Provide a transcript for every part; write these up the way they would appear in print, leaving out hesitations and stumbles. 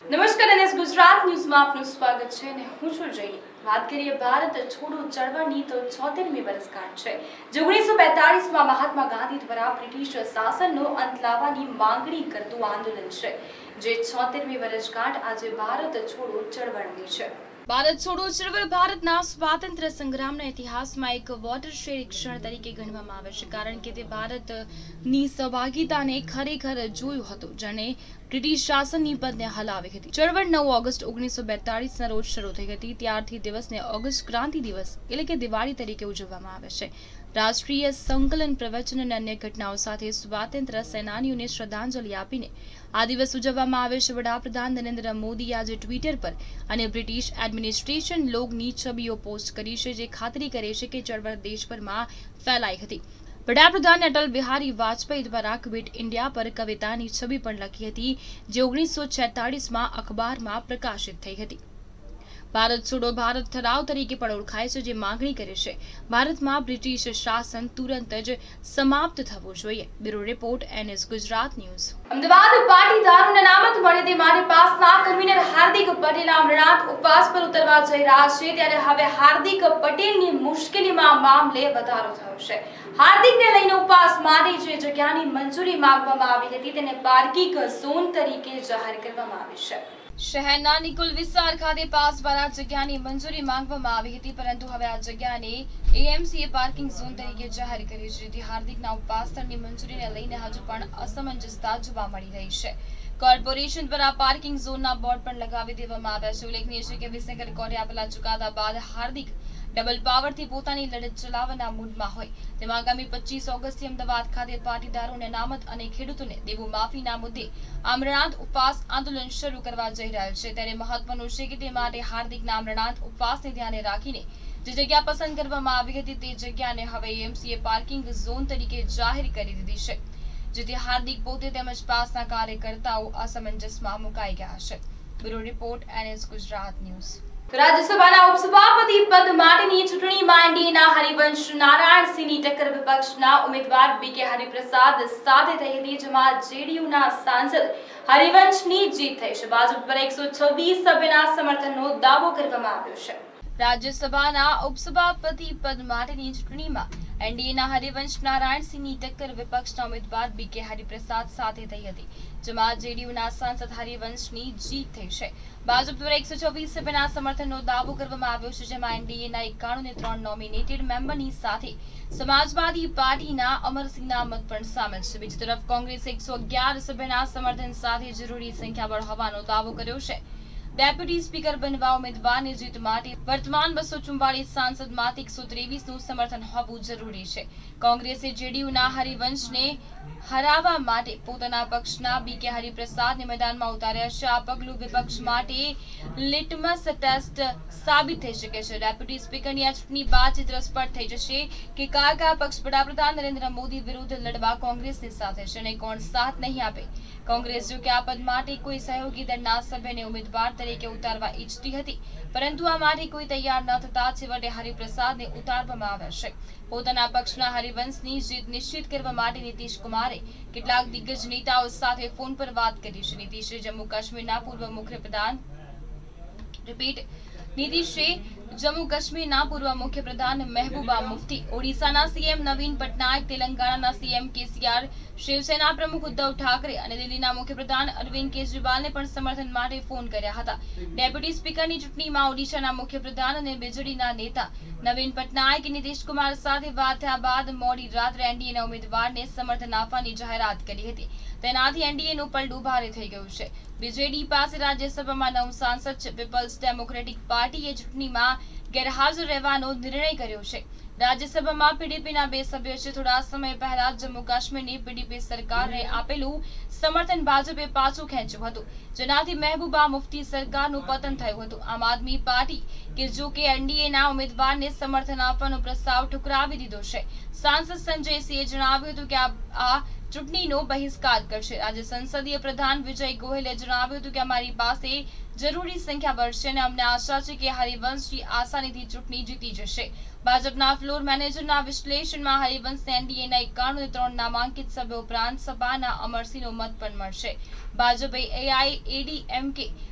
નમસ્કાર અને ગુજરાત ન્યૂઝમાં આપનું સ્વાગત છે અને હું છું જઈ વાત કરીએ ભારત છોડો ચળવળની તો 76મી વર્ષગાંઠ છે જે 1942માં મહાત્મા ગાંધી દ્વારા બ્રિટિશ શાસનનો અંત લાવવાની માંગણી કરતું આંદોલન છે જે 76મી વર્ષગાંઠ આજે ભારત છોડો ચળવળની છે। ભારત છોડો ચળવળ ભારતના સ્વાતંત્ર્ય સંગ્રામના ઇતિહાસમાં એક વોટરશેડ ક્ષણ તરીકે ગણવામાં આવે છે કારણ કે તે ભારતની સહભાગિતાને ખરેખર જોયું હતું જેણે બ્રિટિશ શાસનની પદને હલાવી હતી। ચળવળ 9 ઓગસ્ટ 1942ના રોજ શરૂ થઈ હતી। ત્યારથી દિવસને ઓગસ્ટ ક્રાંતિ દિવસ એટલે કે દિવાળી તરીકે ઉજવવામાં આવે છે। રાષ્ટ્રીય સંકલન પ્રવચન અને અન્ય ઘટનાઓ સાથે સ્વાતંત્ર્ય સેનાનીઓને શ્રદ્ધાંજલિ આપીને આ દિવસ ઉજવવામાં આવે છે। વડાપ્રધાન નરેન્દ્ર મોદી આજે ટ્વિટર પર અને બ્રિટિશ એડમિનિસ્ટ્રેશન લોગની છબીઓ પોસ્ટ કરી છે જે ખાતરી કરે છે કે ચળવળ દેશભરમાં ફેલાઈ હતી। વડાપ્રધાન અટલ બિહારી વાજપેયી દ્વારા ક્વિટ ઇન્ડિયા પર કવિતાની છબી પણ લખી હતી જે 1946માં અખબારમાં પ્રકાશિત થઈ હતી। ભારત છોડો ભારત ઠરાવ તરીકે પણ ઓળખાય છે જે માંગણી કરે છે ભારતમાં બ્રિટિશ શાસન તુરંત જ સમાપ્ત થવું જોઈએ। Bureau report NS Gujarat news. Ahmedabad પાટીદારોને અનામત મળે તે માટે પાસના કન્વીનર હાર્દિક પટેલ અમરનાથ ઉપવાસ પર ઉતરવા જઈ રહ્યા છે ત્યારે હવે હાર્દિક પટેલની મુશ્કેલીમાં મામલે વધારો થયો છે। હાર્દિકને લઈને ઉપવાસ માટે જે જગ્યાની મંજૂરી માંગવામાં આવી હતી તેને પાર્કિંગ ઝોન તરીકે જાહેર કરવામાં આવી છે। શહેરના નિકુલ વિસ્તાર ખાતે પાસ દ્વારા જગ્યાની મંજૂરી માંગવામાં આવી હતી પરંતુ હવે આ જગ્યાને એએમસીએ પાર્કિંગ ઝોન તરીકે જાહેર કરી છે જેથી હાર્દિકના ઉપવાસ સ્થળની મંજૂરીને લઈને હજુ પણ અસમંજસતા જોવા મળી રહી છે। કોર્પોરેશન દ્વારા પાર્કિંગ ઝોનના બોર્ડ પણ લગાવી દેવામાં આવ્યા છે। ઉલ્લેખનીય છે કે વિસનગર કોર્ટે આપેલા ચુકાદા બાદ હાર્દિક ડબલ પાવરથી પોતાની લડત ચલાવવાના મૂડમાં હોય તેમાં આગામી 25 ઓગસ્ટથી અમદાવાદ ખાતે પાટીદારોને અનામત અને ખેડૂતોને દેવું માફીના મુદ્દે અમરનાથ ઉપવાસ આંદોલન શરૂ કરવા જઈ રહ્યા છે। ત્યારે મહત્વનું છે કે તે માટે હાર્દિકના અમરનાથ ઉપવાસને ધ્યાને રાખીને જે જગ્યા પસંદ કરવામાં આવી હતી તે જગ્યાને હવે એએમસીએ પાર્કિંગ ઝોન તરીકે જાહેર કરી દીધી છે જેથી હાર્દિક પોતે તેમજ પાસના કાર્યકર્તાઓ અસમંજસમાં મુકાઈ ગયા છે। Bureau report NS Gujarat news. રાજ્યસભાના ઉપસભાપતિ પદ માટેની ચૂંટણીમાં એનડીએના હરિવંશ નારાયણસિંહની ટક્કર વિપક્ષના ઉમેદવાર બીકે હરિપ્રસાદ સાથે થઈ હતી જેમાં જેડીયુના સાંસદ હરિવંશની જીત થઈ છે। ભાજપ પર 126 સભ્યના સમર્થનનો દાવો કરવામાં આવ્યો છે। રાજ્યસભાના ઉપસભાપતિ પદ માટેની ચૂંટણીમાં એનડીએના હરિવંશ નારાયણસિંહની ટક્કર વિપક્ષના ઉમેદવાર બીકે હરિપ્રસાદ સાથે થઈ હતી જેમાં જેડીયુના સાંસદ હરિવંશની જીત થઈ છે। ભાજપ દ્વારા 126 સભ્યના સમર્થનનો દાવો કરવામાં આવ્યો છે જેમાં એનડીએના 91 નોમિનેટેડ મેમ્બરની સાથે સમાજવાદી પાર્ટીના અમરસિંહના મત પણ સામેલ છે। બીજી તરફ કોંગ્રેસે 111 સભ્યના સમર્થન સાથે જરૂરી સંખ્યાબળ હોવાનો દાવો કર્યો છે। ડેપ્યુટી સ્પીકર બનવા ઉમેદવારની જીત માટે વર્તમાન 244 સાંસદમાંથી 123નું સમર્થન હોવું જરૂરી છે। કોંગ્રેસે જેડીયુના હરિવંશને હરાવવા માટે પોતાના પક્ષના બીકે હરિપ્રસાદને મેદાનમાં ઉતાર્યા છે। આ પગલું વિપક્ષ માટે લિટમસ ટેસ્ટ સાબિત થઈ શકે છે। ડેપ્યુટી સ્પીકરની આ ચૂંટણી બાદ ચિત્ર સ્પષ્ટ થઈ જશે કે કયા પક્ષ વડાપ્રધાન નરેન્દ્ર મોદી વિરુદ્ધ લડવા કોંગ્રેસની સાથે છે અને કોણ સાથ નહીં આપે। કોંગ્રેસ જો કે આ પદ માટે કોઈ સહયોગી દળના સભ્યને ઉમેદવાર તરીકે ઉતારવા ઈચ્છતી હતી પરંતુ આ માટે કોઈ તૈયાર ન થતા છેવટે હરિપ્રસાદને ઉતારવામાં આવ્યા છે। પોતાના પક્ષના હરિવંશની જીત નિશ્ચિત કરવા માટે નીતિશ કુમારે કેટલાક દિગ્ગજ નેતાઓ સાથે ફોન પર વાત કરી છે। નીતિશે જમ્મુ કાશ્મીરના પૂર્વ મુખ્યપ્રધાન મહેબૂબા મુફ્તી, ઓડિશાના સીએમ નવીન પટનાયક, તેલંગાણાના સીએમ કેસીઆર, શિવસેના પ્રમુખ ઉદ્ધવ ઠાકરે અને દિલ્હીના મુખ્યપ્રધાન અરવિંદ કેજરીવાલને પણ સમર્થન માટે ફોન કર્યા હતા। ડેપ્યુટી સ્પીકરની ચૂંટણીમાં ઓડિશાના મુખ્યપ્રધાન અને બીજેડીના નેતા નવીન પટનાયકે નીતિશ કુમાર સાથે વાત થયા બાદ મોડી રાત્રે એનડીએના ઉમેદવારને સમર્થન આપવાની જાહેરાત કરી હતી। તેનાથી એનડીએનું પલડું ભારે થઈ ગયું છે। બીજેડી પાસે રાજ્યસભામાં 9 સાંસદ છે। પીપલ્સ ડેમોક્રેટિક પાર્ટીએ ચૂંટણીમાં ગેરહાજર રહેવાનો નિર્ણય કર્યો છે। રાજ્યસભામાં પીડીપીના 2 સભ્યો છે। થોડા સમય પહેલા જમ્મુ કાશ્મીરની પીડીપી સરકારને આપેલું સમર્થન ભાજપે પાછું ખેંચ્યું હતું જેનાથી મહેબૂબા મુફ્તી સરકારનું પતન થયું હતું। આમ આદમી પાર્ટી કે જો કે એનડીએના ઉમેદવારને સમર્થન આપવાનો પ્રસ્તાવ ઠુકરાવી દીધો છે। સાંસદ સંજય સિંહે જણાવ્યું હતું કે આ ચૂંટણીનો બહિષ્કાર કરશે। રાજ્ય સંસદીય પ્રધાન વિજય ગોયલે જણાવ્યું હતું કે અમારી પાસે જરૂરી સંખ્યાબળ છે અને અમને આશા છે કે હરિવંશજી આસાનીથી ચૂંટણી જીતી જશે। ભાજપના ફ્લોર મેનેજરના વિશ્લેષણમાં હરિવંશને એનડીએના 91 નામાંકિત સભ્યો ઉપરાંત સપાના અમરસિંહનો મત પણ મળશે। ભાજપે એઆઈએડીએમકે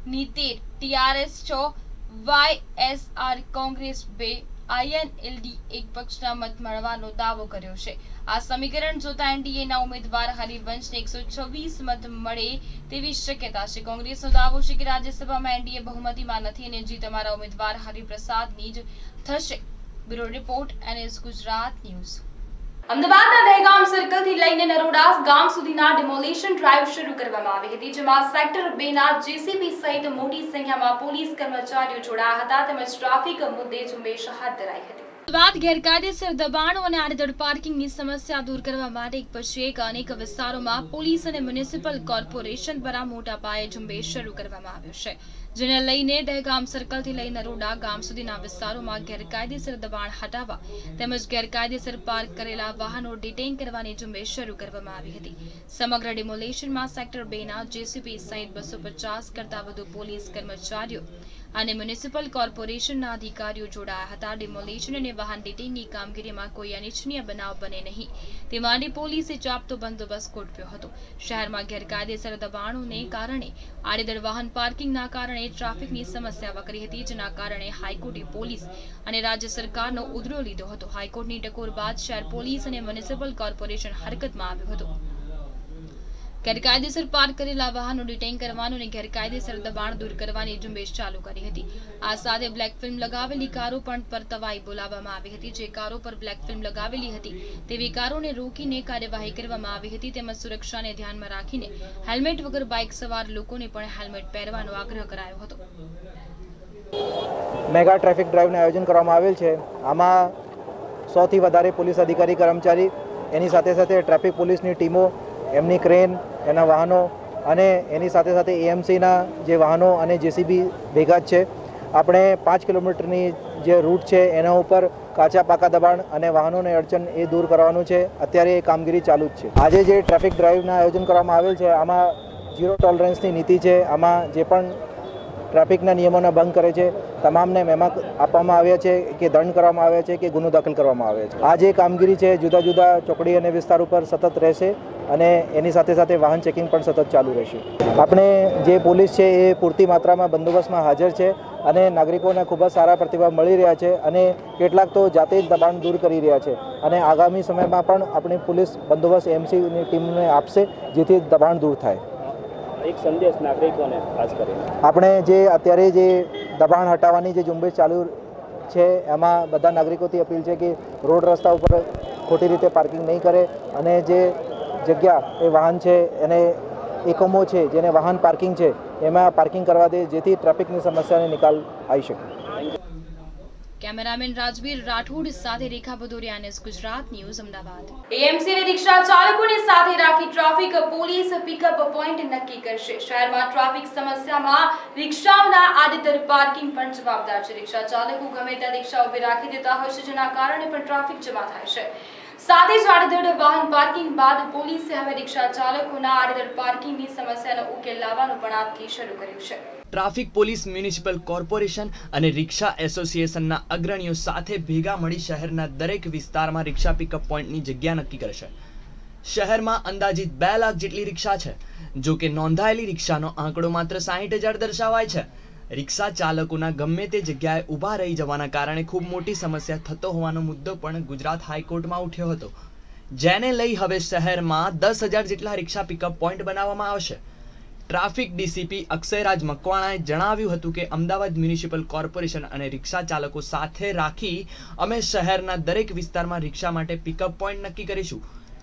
ની 13, TRS 6, YSR કોંગ્રેસ 2, INLD એક પક્ષના મત મળવાનો દાવો કર્યો છે. આ સમીકરણ જોતા એનડીએના ઉમેદવાર હરિવંશને 126 મત મળે તેવી શક્યતા છે. કોંગ્રેસનો દાવો છે કે રાજ્યસભામાં એનડીએ બહુમતીમાં નથી અને જીત અમારા ઉમેદવાર હરિપ્રસાદની જ થશે. Bureau report, NS Gujarat news. અમદાવાદના દહેગામ સર્કલથી લઈને નરોડા ગામ સુધીના ડિમોલિશન ડ્રાઈવ શરૂ કરવામાં આવી હતી, જેમાં સેક્ટર 2ના જેસીબી સહિત મોટી સંખ્યામાં પોલીસ કર્મચારીઓ જોડાયા હતા તેમજ ટ્રાફિક મુદ્દે ઝુંબેશ હાથ ધરાઈ હતી. બાદ ગેરકાયદેસર દબાણો અને આડેધડ પાર્કિંગની સમસ્યા દૂર કરવા માટે એક પછી એક અનેક વિસ્તારોમાં પોલીસ અને મ્યુનિસિપલ કોર્પોરેશન દ્વારા મોટા પાયે ઝુંબેશ શરૂ કરવામાં આવ્યો છે, જેને લઈને દહેગામ સર્કલથી લઈ નરોડા ગામ સુધીના વિસ્તારોમાં ગેરકાયદેસર દબાણ હટાવવા તેમજ ગેરકાયદેસર પાર્ક કરેલા વાહનો ડિટેઇન કરવાની ઝુંબેશ શરૂ કરવામાં આવી હતી. સમગ્ર ડિમોલેશનમાં સેક્ટર 2ના જેસીબી સહિત 250 કરતા વધુ પોલીસ કર્મચારીઓ અને મ્યુનિસિપલ કોર્પોરેશનના અધિકારીઓ જોડાયા હતા. ડિમોલેશન અને વાહન ડિટેઇનની કામગીરીમાં કોઈ અનિચ્છનીય બનાવ બને નહીં તે માટે પોલીસે ચાંપતો બંદોબસ્ત ગોઠવ્યો હતો. શહેરમાં ગેરકાયદેસર દબાણોને કારણે આડેધડ વાહન પાર્કિંગના કારણે ટ્રાફિકની સમસ્યા વકરી હતી, જેના કારણે હાઈકોર્ટે પોલીસ અને રાજ્ય સરકારનો ઉધડો લીધો હતો. હાઈકોર્ટની ટકોર બાદ શહેર પોલીસ અને મ્યુનિસિપલ કોર્પોરેશન હરકતમાં આવ્યું હતું. ગેરકાયદેસર પાર્ક કરેલા વાહનો ડિટેઇન કરવાનું અને ગેરકાયદેસર દબાણ દૂર કરવાની ઝુંબેશ ચાલુ કરી હતી. આ સાથે બ્લેક ફિલ્મ લગાવેલી કારો પણ પરતવાઈ બોલાવવામાં આવી હતી. જે કારો પર બ્લેક ફિલ્મ લગાવેલી હતી તેવી કારોને રોકીને કાર્યવાહી કરવામાં આવી હતી તેમજ સુરક્ષાને ધ્યાનમાં રાખીને હેલ્મેટ વગર બાઇક સવાર લોકોને પણ હેલ્મેટ પહેરવાનો આગ્રહ કરાયો હતો. મેગા ટ્રાફિક ડ્રાઈવનું આયોજન કરવામાં આવેલ છે. આમાં 100થી વધારે પોલીસ અધિકારી કર્મચારી, એની સાથે સાથે ટ્રાફિક પોલીસની ટીમો, એમની ક્રેન, એના વાહનો અને એની સાથે સાથે એએમસીના જે વાહનો અને જેસીબી ભેગા જ છે. આપણે 5 કિલોમીટરની જે રૂટ છે એના ઉપર કાચા પાકા દબાણ અને વાહનોને અડચણ એ દૂર કરવાનું છે. અત્યારે એ કામગીરી ચાલુ જ છે. આજે જે ટ્રાફિક ડ્રાઈવના આયોજન કરવામાં આવેલ છે આમાં 0 ટોલરન્સની નીતિ છે. આમાં જે પણ ટ્રાફિકના નિયમોના ભંગ કરે છે તમામને મેમા આપવામાં આવ્યા છે કે દંડ કરવામાં આવ્યા છે કે ગુનો દાખલ કરવામાં આવ્યો છે. આ જે કામગીરી છે જુદા જુદા ચોકડી અને વિસ્તાર ઉપર સતત રહેશે અને એની સાથે સાથે વાહન ચેકિંગ પણ સતત ચાલુ રહેશે. આપણે જે પોલીસ છે એ પૂરતી માત્રામાં બંદોબસ્તમાં હાજર છે અને નાગરિકોને ખૂબ જ સારા પ્રતિભાવ મળી રહ્યા છે અને કેટલાક તો જાતે જ દબાણ દૂર કરી રહ્યા છે અને આગામી સમયમાં પણ આપણી પોલીસ બંદોબસ્ત એમસીની ટીમને આપશે જેથી દબાણ દૂર થાય. એક સંદેશ નાગરિકોને ખાસ કરીને આપણે જે અત્યારે જે દબાણ હટાવવાની જે ઝુંબેશ ચાલુ છે એમાં બધા નાગરિકોથી અપીલ છે કે રોડ રસ્તા ઉપર ખોટી રીતે પાર્કિંગ નહીં કરે અને જે જગ્યા એ વાહન છે એને એકમો છે જેને વાહન પાર્કિંગ છે એમાં પાર્કિંગ કરવા દે જેથી ટ્રાફિકની સમસ્યાને નિકાલ આવી શકે. કેમેરામેન રાજવીર રાઠોડ સાથે Rekha Bhadoria, NS Gujarat news, Ahmedabad. AMC અને રિક્ષા ચાલકોને સાથે રાખી ટ્રાફિક પોલીસ પિકઅપ પોઈન્ટ નક્કી કરશે. શહેરમાં ટ્રાફિક સમસ્યામાં રિક્ષાઓના આડેધડ પાર્કિંગ પણ જવાબદાર છે. રિક્ષા ચાલકો ગમે ત્યાં રિક્ષા ઉભી રાખી દેતા હોય છે, જેના કારણે પણ ટ્રાફિક જમા થાય છે. સાથે જ આડેધડ વાહન પાર્કિંગ બાદ પોલીસે હવે રિક્ષા ચાલકોના આડેધડ પાર્કિંગની સમસ્યાનો ઉકેલ લાવવાનું પણ આજથી શરૂ કર્યું છે. ટ્રાફિક પોલીસ, મ્યુનિસિપલ કોર્પોરેશન અને રિક્ષા એસોસિએશનના અગ્રણીઓ સાથે ભેગા મળી શહેરના દરેક વિસ્તારમાં રિક્ષા પિકઅપ પોઈન્ટની જગ્યા નક્કી કરશે. શહેરમાં અંદાજિત 2 લાખ જેટલી રિક્ષા છે. જો કે નોંધાયેલી રિક્ષાનો આંકડો માત્ર 60,000 દર્શાવાય છે. રિક્ષા ચાલકોના ગમે તે જગ્યાએ ઊભા રહી જવાના કારણે ખૂબ મોટી સમસ્યા થતો હોવાનો મુદ્દો પણ ગુજરાત હાઈકોર્ટમાં ઉઠ્યો હતો, જેને લઈ હવે શહેરમાં 10,000 જેટલા રિક્ષા પિકઅપ પોઈન્ટ બનાવવામાં આવશે. ટ્રાફિક ડીસીપી અક્ષયરાજ મકવાણાએ જણાવ્યું હતું કે અમદાવાદ મ્યુનિસિપલ કોર્પોરેશન અને રિક્ષા ચાલકો સાથે રાખી અમે શહેરના દરેક વિસ્તારમાં રિક્ષા માટે પિકઅપ પોઈન્ટ નક્કી કરીશું.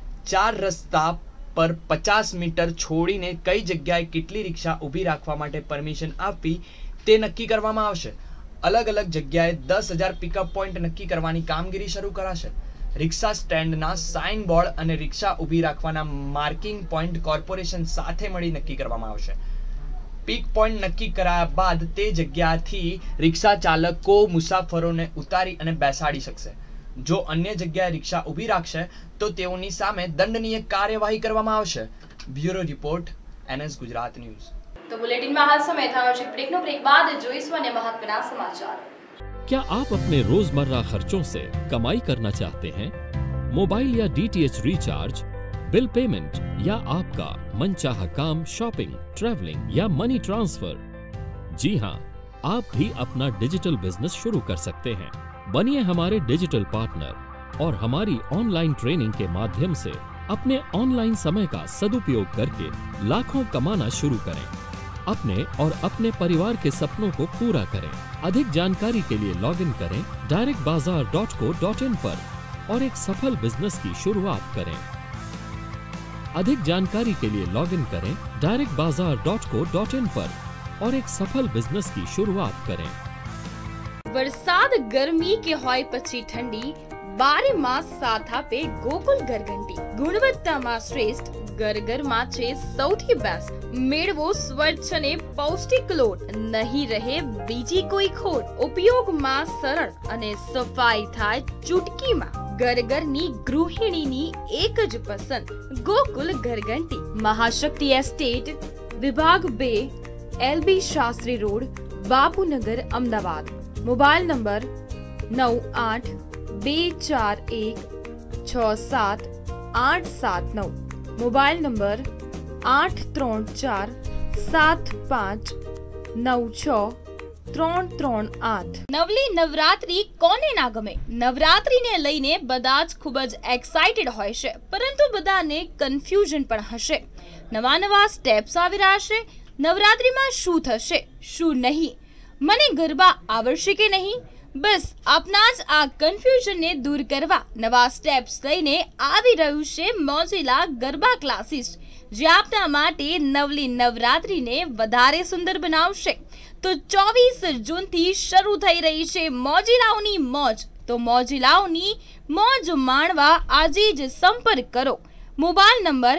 4 રસ્તા પર 50 મીટર છોડીને કઈ જગ્યાએ કેટલી રિક્ષા ઊભી રાખવા માટે પરમિશન આપવી તે નક્કી કરવામાં આવશે. અલગ અલગ જગ્યાએ 10,000 પિકઅપ પોઈન્ટ નક્કી કરવાની કામગીરી શરૂ કરાશે. રિક્ષા સ્ટેન્ડના સાઇન બોર્ડ અને રિક્ષા ઊભી રાખવાના માર્કિંગ પોઈન્ટ કોર્પોરેશન સાથે મળી નક્કી કરવામાં આવશે. પીક પોઈન્ટ નક્કી કરાયા બાદ તે જગ્યાથી રિક્ષા ચાલકો મુસાફરોને ઉતારી અને બેસાડી શકશે. જો અન્ય જગ્યાએ રિક્ષા ઊભી રાખશે તો તેઓની સામે દંડનીય કાર્યવાહી કરવામાં આવશે. Bureau report, NS Gujarat news. तो बुलेटिन में हाल समय था ब्रेक बाद जोईसु अन्य महत्वपूर्ण समाचार. क्या आप अपने रोजमर्रा खर्चों से कमाई करना चाहते हैं? मोबाइल या DTH रिचार्ज, बिल पेमेंट या आपका मनचाहा काम, शॉपिंग, ट्रैवलिंग या मनी ट्रांसफर, जी हाँ, आप भी अपना डिजिटल बिजनेस शुरू कर सकते हैं। बनिए हमारे डिजिटल पार्टनर और हमारी ऑनलाइन ट्रेनिंग के माध्यम से अपने ऑनलाइन समय का सदुपयोग करके लाखों कमाना शुरू करें। अपने और अपने परिवार के सपनों को पूरा करें। अधिक जानकारी के लिए लॉगिन करें directbazaar.co.in पर और एक सफल बिजनेस की शुरुआत करें। अधिक जानकारी के लिए लॉगिन करें directbazaar.co.in पर और एक सफल बिजनेस की शुरुआत करें। વરસાદ ગરમી કે હોય પછી ઠંડી 12 માસ સાથ આપે ગોકુલ ઘરઘંટી ગુણવત્તામાં શ્રેષ્ઠ ગરગરમાં છે સૌથી બેસ્ટ મેળવો સ્વચ્છ અને પૌષ્ટિક લોટ નહીં રહે બીજી કોઈ ખોટ ઉપયોગમાં સરળ અને સફાઈ થાય ચૂટકીમાં ગરગરની ગૃહિણીની એક જ પસંદ ગોકુલ ઘરઘંટી મહાશક્તિ એસ્ટેટ વિભાગ 2 LB Shastri road Bapunagar Ahmedabad mobile number 9824167879 mobile number 8347596338 નવલી નવરાત્રી કોને ના ગમે નવરાત્રીને લઈને બધા જ ખૂબ જ એક્સાઇટેડ હોય છે પરંતુ બધાને કન્ફ્યુઝન પણ હશે નવા સ્ટેપ્સ આવી રહ્યા છે નવરાત્રીમાં શું થશે શું નહીં મને ગરબા આવડશે કે નહીં બસ આપના જ આ કન્ફ્યુઝનને દૂર કરવા નવા સ્ટેપ્સ લઈને આવી રહ્યું છે મોજીલા ગરબા ક્લાસીસ જે આપના માટે નવલી નવરાત્રીને વધારે સુંદર બનાવશે તો 24 જૂનથી શરૂ થઈ રહી છે મોજીલાઓની મોજ તો મોજીલાઓની મોજ માણવા આજે જ સંપર્ક કરો મોબાઈલ નંબર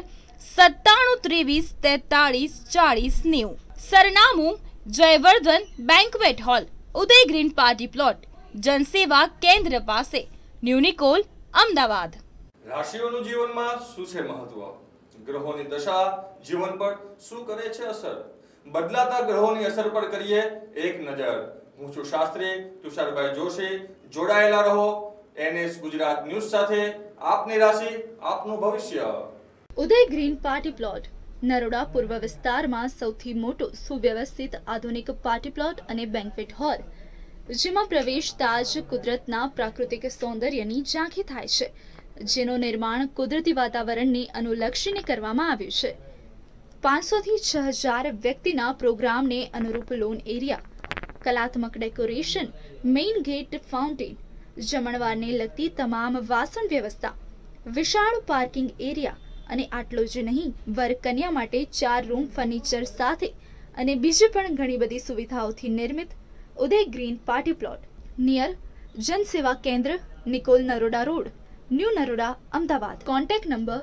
9723434090 સરનામું Jayvardhan banquet hall Uday green party plot જનસેવા કેન્દ્ર પાસે ન્યુનિકોલ અમદાવાદ રાશિઓનું જીવનમાં શું છે મહત્વ ગ્રહોની દશા જીવન પર શું કરે છે અસર બદલાતા ગ્રહોની અસર પર કરીએ એક નજર હું છું શાસ્ત્રી તુષારભાઈ જોશી જોડાયેલા રહો NS ગુજરાત ન્યૂઝ સાથે આપની રાશિ આપનું ભવિષ્ય Uday green party plot Naroda પૂર્વ વિસ્તારમાં સૌથી મોટો સુવ્યવસ્થિત આધુનિક પાર્ટી પ્લોટ અને બેન્ક્વેટ હોલ જેમાં પ્રવેશતા જ કુદરતના પ્રાકૃતિક સૌંદર્યની ઝાંખી થાય છે જેનું નિર્માણ કુદરતી વાતાવરણને અનુલક્ષીને કરવામાં આવ્યું છે 500 થી 6000 વ્યક્તિના પ્રોગ્રામને અનુરૂપ લોન એરિયા કલાત્મક ડેકોરેશન મેઇન ગેટ ફાઉન્ટેન જમણવારને લગતી તમામ વાસણ વ્યવસ્થા વિશાળ પાર્કિંગ એરિયા અને આટલો જ નહીં વર કન્યા માટે 4 રૂમ ફર્નિચર સાથે અને બીજી પણ ઘણી બધી સુવિધાઓથી નિર્મિત Uday green party plot near જનસેવા કેન્દ્ર Nikol Naroda road new Naroda Ahmedabad contact number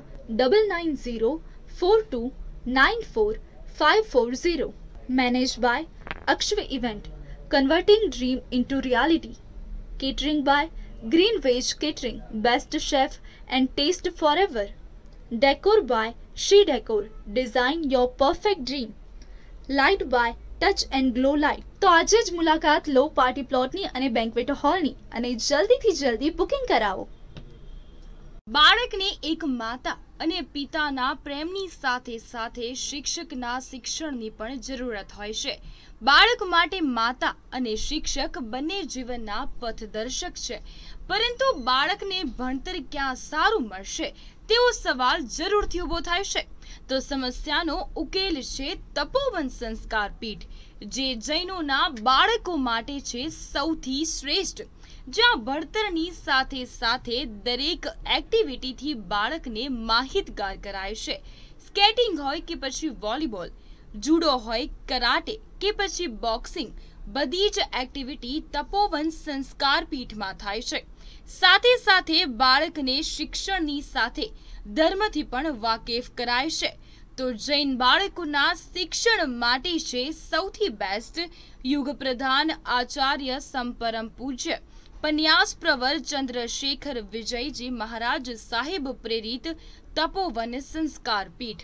9904294540 manage by Akshav event converting dream into reality catering by green veg catering best chef and taste for ever Decor by She Decor. Design your perfect dream. Light by Touch and Glow Light. તો આજે જ મુલાકાત લો party પ્લોટની અને banquet હોલની અને જલ્દીથી જલ્દી booking કરાવો બાળકને એક માતા અને પિતાના પ્રેમની સાથે સાથે શિક્ષકના શિક્ષણની પણ જરૂરત હોય છે બાળક માટે માતા અને શિક્ષક બંને જીવનના પથદર્શક છે પરંતુ બાળકને ભણતર ક્યાં સારું મળશે તેવો સવાલ જરૂરથી ઊભો થાય છે તો સમસ્યાનો ઉકેલ છે તપોવન સંસ્કાર પીઠ જે જૈનોના બાળકો માટે છે સૌથી શ્રેષ્ઠ જ્યાં ભણતરની સાથે સાથે દરેક એક્ટિવિટીથી બાળકને માહિતગાર કરાય છે સ્કેટિંગ હોય કે પછી વોલીબોલ જુડો હોય કરાટે કે પછી બોક્સિંગ બધી જ એક્ટિવિટી તપોવન સંસ્કાર પીઠમાં થાય છે સાથે સાથે બાળકને શિક્ષણની સાથે ધર્મથી પણ વાકેફ કરાય છે તો જૈન બાળકોના શિક્ષણ માટે છે સૌથી બેસ્ટ યુગ પ્રધાન આચાર્ય સંપરમ પૂજ્ય પન્યાસ પ્રવર ચંદ્રશેખર વિજયજી મહારાજ સાહેબ પ્રેરિત તપોવન સંસ્કાર પીઠ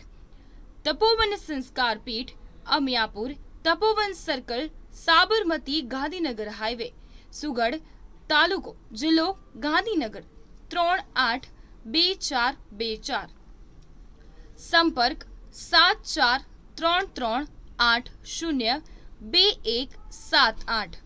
અમિયાપુર તપોવન સર્કલ સાબરમતી ગાંધીનગર હાઈવે સુગડ તાલુકો જિલ્લો ગાંધીનગર 382424 સંપર્ક 743380 2178।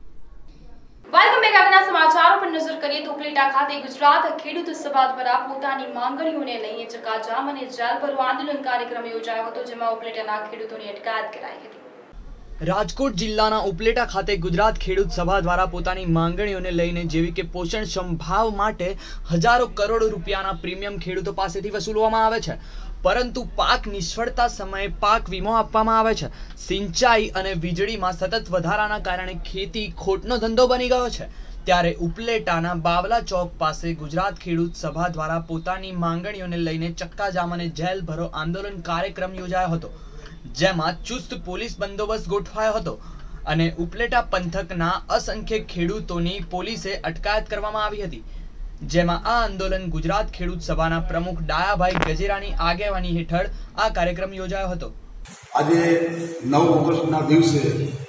Welcome back. આગળના સમાચારો પર નજર કરીએ તો ઉપલેટા ખાતે ગુજરાત ખેડૂત સભા દ્વારા પોતાની માંગણીઓને લઈને ચક્કાજામ અને જેલ ભરો આંદોલન કાર્યક્રમ યોજાયો હતો, જેમાં ઉપલેટાના ખેડૂતોની અટકાયત કરાઈ હતી। રાજકોટ જિલ્લાના ઉપલેટા ખાતે ગુજરાત ખેડૂત સભા દ્વારા પોતાની માંગણીઓને લઈને જેવી કે પોષણક્ષમ ભાવ માટે હજારો કરોડ રૂપિયાના પ્રીમિયમ ખેડૂતો પાસેથી વસૂલવામાં આવે છે, પરંતુ પાક નિષ્ફળતા સમયે પાક વીમો આપવામાં આવે છે। સિંચાઈ અને વીજળીમાં સતત વધારાના કારણે ખેતી ખોટનો ધંધો બની ગયો છે। ત્યારે ઉપલેટાના બાવલા ચોક પાસે ગુજરાત ખેડૂત સભા દ્વારા પોતાની માંગણીઓને લઈને ચક્કાજામ અને જેલ ભરો આંદોલન કાર્યક્રમ યોજાયો હતો, જેમાં ચુસ્ત પોલીસ બંદોબસ્ત ગોઠવાયો હતો અને ઉપલેટા પંથકના અસંખ્ય ખેડૂતોની પોલીસે અટકાયત કરવામાં આવી હતી, જેમાં આ આંદોલન ગુજરાત ખેડૂત સભાના પ્રમુખ ડાયાભાઈ ગજેરાની આગેવાની હેઠળ આ કાર્યક્રમ યોજાયો હતો। આજે 9 ઓગસ્ટના દિવસે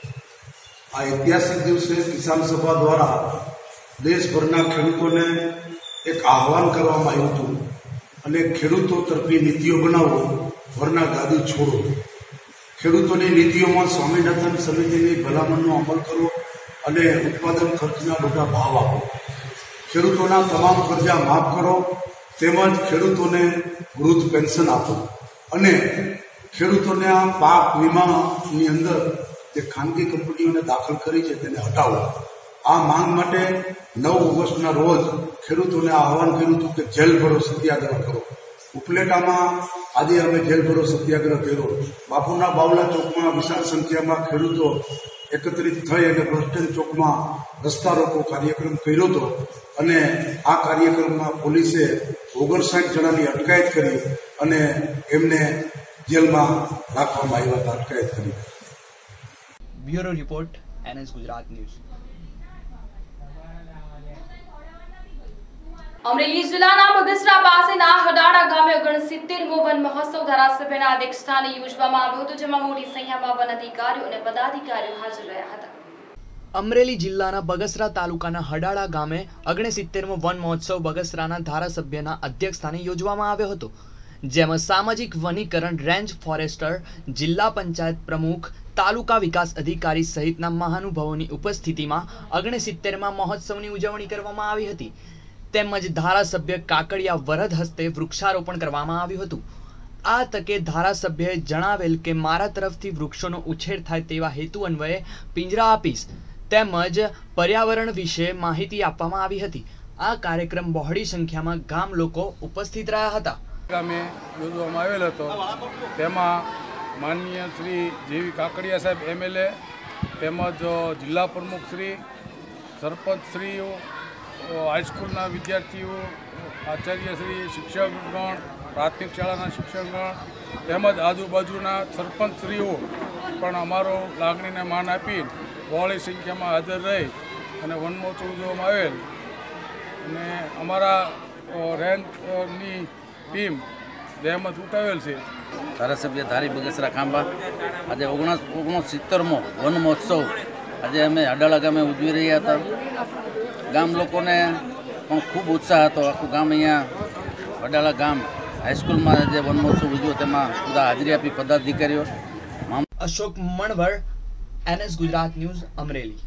આ ઐતિહાસિક દિવસે કિસાન સભા દ્વારા દેશભરના ખેડૂતોને એક આહવાન કરવામાં આવ્યું હતું અને ખેડૂતો તરફી નીતિઓ બનાવો, વરના ગાદી છોડો। ખેડૂતોની નીતિઓમાં સ્વામિનાથન સમિતિની ભલામણનો અમલ કરો અને ઉત્પાદન ખર્ચના મોટા ભાવ આપો। ખેડૂતોના તમામ કર્જા માફ કરો તેમજ ખેડૂતોને વૃદ્ધ પેન્શન આપો અને ખેડૂતોના પાક વીમાની અંદર જે ખાનગી કંપનીઓને દાખલ કરી છે તેને હટાવો। આ માંગ માટે 9 ઓગસ્ટના રોજ ખેડૂતોને આહવાન કર્યું હતું કે જેલ ભરો સત્યાગ્રહ કરો। ઉપલેટામાં આજે અમે જેલ ભરો સત્યાગ્રહ કર્યો। બાપુના બાવલા ચોકમાં વિશાળ સંખ્યામાં ખેડૂતો એકત્રિત થઈ અને બસ સ્ટેન્ડ ચોકમાં રસ્તા રોકો કાર્યક્રમ કર્યો હતો અને આ કાર્યક્રમમાં પોલીસે 59 જણાની અટકાયત કરી અને એમને જેલમાં રાખવામાં આવ્યા હતા, અટકાયત કરી। Bureau report, NS Gujarat news. Amreli જિલ્લાના બગસરા પાસેના હડાડા ગામે 69મો વન મહોત્સવ ધારાસભ્યના અધ્યક્ષસ્થાને યોજવામાં આવ્યો હતો, જેમાં મોટી સંખ્યામાં વન અધિકારીઓ અને પદાધિકારીઓ હાજર રહ્યા હતા। અમરેલી જિલ્લાના બગસરા તાલુકાના હડાડા ગામે 69મો વન મહોત્સવ બગસરાના ધારાસભ્યના અધ્યક્ષસ્થાને યોજવામાં આવ્યો હતો, જેમાં સામાજિક વનીકરણ, રેન્જ ફોરેસ્ટર, જિલ્લા પંચાયત પ્રમુખ, તાલુકા વિકાસ અધિકારી સહિતના મહાનુભાવોની ઉપસ્થિતિમાં 69મા મહોત્સવની ઉજવણી કરવામાં આવી હતી, તેમજ ધારાસભ્ય કાકડિયા વરદ હસ્તે વૃક્ષારોપણ કરવામાં આવ્યું હતું। આ તકે ધારાસભ્યએ જણાવેલ કે મારા તરફથી વૃક્ષોનો ઉછેર થાય તેવા હેતુ અન્વયે પિંજરા આપીશ તેમજ પર્યાવરણ વિશે માહિતી આપવામાં આવી હતી। આ કાર્યક્રમ બહોળી સંખ્યામાં ગામ લોકો ઉપસ્થિત રહ્યા હતા। ગામે યોજવામાં આવેલ હતો, તેમાં માનનીય શ્રી જેવી કાકડિયા સાહેબ MLA તેમજ જિલ્લા પ્રમુખ શ્રી, સરપંચ શ્રીઓ, હાઈસ્કૂલના વિદ્યાર્થીઓ, આચાર્યશ્રી, શિક્ષકગણ, પ્રાથમિક શાળાના શિક્ષકગણ તેમજ આજુબાજુના સરપંચશ્રીઓ પણ અમારો લાગણીને માન આપી બહોળી સંખ્યામાં હાજર રહી અને વન મહોત્સવ ઉજવવામાં આવેલ અને અમારા રેન્જની ટીમ જહેમત ઉઠાવેલ છે। ધારાસભ્ય ધારી બગસરા ખાંભા આજે 69મો વન મહોત્સવ આજે અમે હડાળા ગામે ઉજવી રહ્યા હતા। ગામ લોકોને પણ ખૂબ ઉત્સાહ હતો। આખું ગામ અહીંયા હડાળા ગામ હાઈસ્કૂલમાં જે વન મહોત્સવ ઉજવ્યો તેમાં બધા હાજરી આપી પદાધિકારીઓ। Ashok Manvar, NS Gujarat news, Amreli.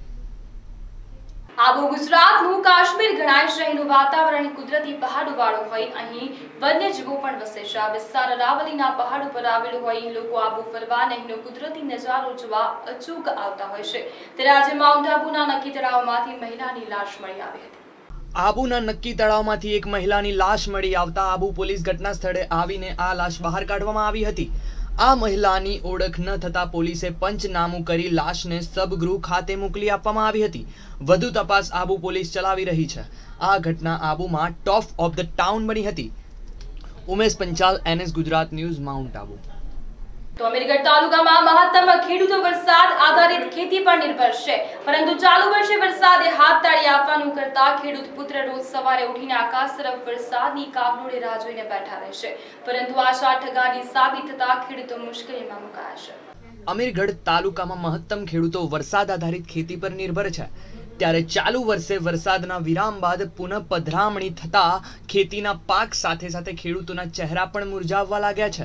આબુ ગુજરાતનું કાશ્મીર ગણાય છે। અહીંનું વાતાવરણ કુદરતી પહાડોવાળું હોય, અહીં વન્યજીવો પણ વસે છે। આ વિસ્તાર અરાવલીના પહાડ ઉપર આવેલું હોય, અહીં લોકો આબુ ફરવા અને અહીંનો કુદરતી નજારો જોવા અચૂક આવતા હોય છે। ત્યારે આજે માઉન્ટ આબુના નક્કી તળાવમાંથી મહિલાની લાશ મળી આવી હતી। આબુના નક્કી તળાવમાંથી એક મહિલાની લાશ મળી આવતા આબુ પોલીસ ઘટના સ્થળે આવીને આ લાશ બહાર કાઢવામાં આવી હતી। આ મહિલાની ઓળખ ન થતા પોલીસે પંચનામું કરી લાશને સબગૃહ ખાતે મોકલી આપવામાં આવી હતી। વધુ તપાસ આબુ પોલીસ ચલાવી રહી છે। આ ઘટના આબુમાં ટોપ ઓફ ધ ટાઉન બની હતી। Umesh Panchal, NS Gujarat news, mount Abu. તો અમીરગઢ તાલુકામાં મહત્તમ ખેડૂતો વરસાદ આધારિત ખેતી પર નિર્ભર છે, પરંતુ ચાલુ વર્ષે વરસાદે હાથ તાળી આપવાનું કરતા ખેડૂત પુત્ર રોજ સવારે ઉઠીને આકાશ તરફ વરસાદની કાગડોળે રાહ જોઈને બેઠા રહેશે, પરંતુ આશા ઠગાની સાબિત થતા ખેડૂતો મુશ્કેલીમાં મુકાયા છે। અમીરગઢ તાલુકામાં મહત્તમ ખેડૂતો વરસાદ આધારિત ખેતી પર નિર્ભર છે, ત્યારે ચાલુ વર્ષે વરસાદના વિરામ બાદ પુનઃ પધરામણી થતા ખેતીના પાક સાથે સાથે ખેડૂતોના ચહેરા પણ મુરઝાવવા લાગ્યા છે।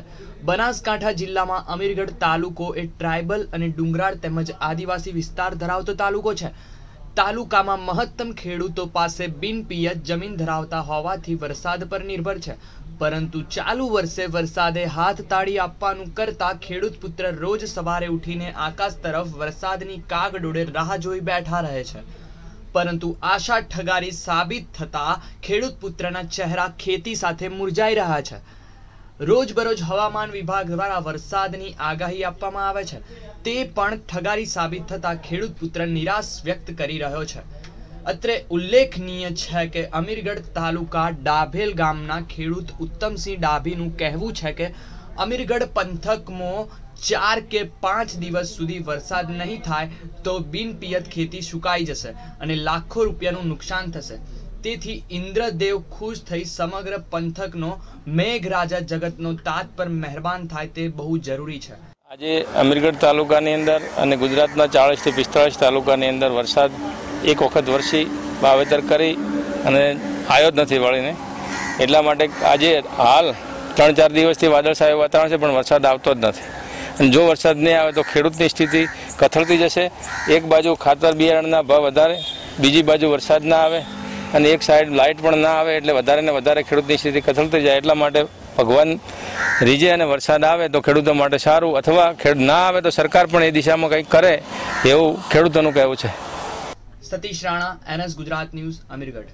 બનાસકાંઠા જિલ્લામાં અમીરગઢ તાલુકો એ ટ્રાઇબલ અને ડુંગરાળ તેમજ આદિવાસી વિસ્તાર ધરાવતો તાલુકો છે. તાલુકામાં મહત્તમ ખેડૂતો પાસે બિનપિયત જમીન ધરાવતા હોવાથી વરસાદ પર નિર્ભર છે. પરંતુ ચાલુ વર્ષે વરસાદે હાથ તાળી આપવાનું કરતા ખેડૂત પુત્ર રોજ સવારે ઉઠીને આકાશ તરફ વરસાદની કાગડોળે રાહ જોઈ બેઠા રહે છે. પરંતુ આશા ઠગારી સાબિત થતા ખેડૂત પુત્રના ચહેરા ખેતી સાથે મુરઝાઈ રહ્યા છે. રોજબરોજ હવામાન વિભાગ દ્વારા વરસાદની આગાહી આપવામાં આવે છે, તે પણ ઠગારી સાબિત થતા ખેડૂત પુત્ર નિરાશ વ્યક્ત કરી રહ્યો છે. અત્રે ઉલ્લેખનીય છે કે અમીરગઢ તાલુકા ડાભેલ ગામના ખેડૂત ઉત્તમસિંહ ડાભીનું કહેવું છે કે અમીરગઢ પંથકમાં 4 કે 5 દિવસ સુધી વરસાદ નહીં થાય તો બિનપિયત ખેતી સુકાઈ જશે અને લાખો રૂપિયાનું નુકસાન થશે. તેથી ઇન્દ્રદેવ ખુશ થઈ સમગ્ર પંથકનો મેઘરાજા જગતનો તાત પર મહેરબાન થાય તે બહુ જરૂરી છે. આજે અમીરગઢ તાલુકાની અંદર અને ગુજરાતના 40 થી 45 તાલુકાની અંદર વરસાદ એક વખત વરસી વાવેતર કરી અને આવ્યો જ નથી વળીને. એટલા માટે આજે હાલ 3-4 દિવસથી વાદળછાયું વાતાવરણ છે, પણ વરસાદ આવતો જ નથી. અને જો વરસાદ નહીં આવે તો ખેડૂતની સ્થિતિ કથળતી જશે. એક બાજુ ખાતર બિયારણના ભાવ વધારે, બીજી બાજુ વરસાદ ના આવે અને એક સાઈડ લાઇટ પણ ના આવે, એટલે વધારે ને વધારે ખેડૂતની સ્થિતિ કથળતી જાય. એટલા માટે ભગવાન રીજે અને વરસાદ આવે તો ખેડૂતો માટે સારું, અથવા ના આવે તો સરકાર પણ એ દિશામાં કંઈક કરે એવું ખેડૂતોનું કહેવું છે. Satish Rana, NS Gujarat news, Amirgadh.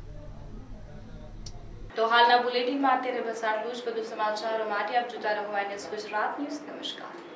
તો હાલના બુલેટિનમાં અત્યારે બસ આટલું જ. બધું સમાચારો માટે આપ જોતા રહો NS ગુજરાત ન્યૂઝ. નમસ્કાર.